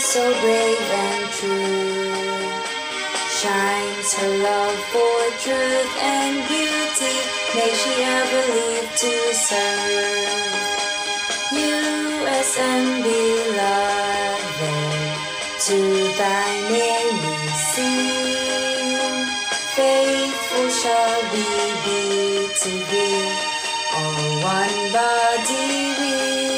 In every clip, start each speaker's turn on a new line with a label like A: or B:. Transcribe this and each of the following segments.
A: so brave and true. Shines her love for truth and beauty, may she ever live to serve. USM beloved, to thy name we sing. Faithful shall we be to thee, all one body we.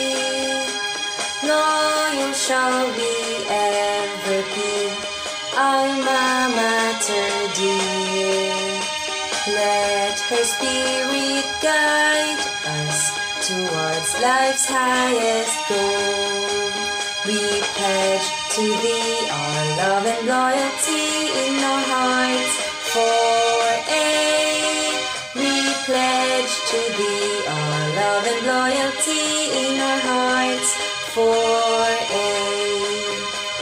A: Loyal shall we ever be, alma mater dear. Let her spirit guide us towards life's highest goal. We pledge to thee our love and loyalty in our hearts for aid. We pledge to thee our love and loyalty in our hearts for aid.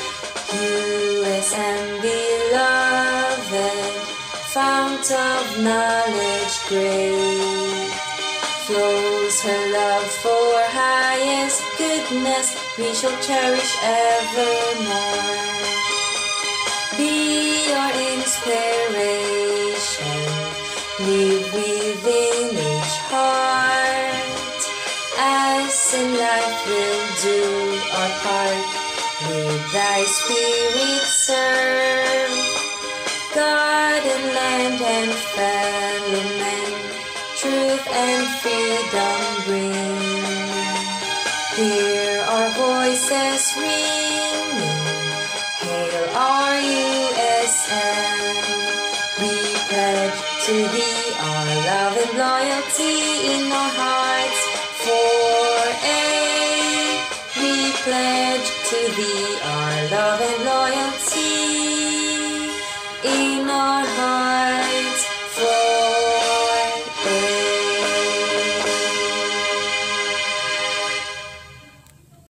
A: USM beloved, fount of knowledge great, flows her love for highest goodness, we shall cherish evermore. Be our inspiration, live within each heart, as in life we'll do our part, with thy spirit serve. God and land and fellow men, truth and freedom bring. Hear our voices ringing, hail our USM. We pledge to thee our love and loyalty in our hearts for aid. We pledge to thee our love and loyalty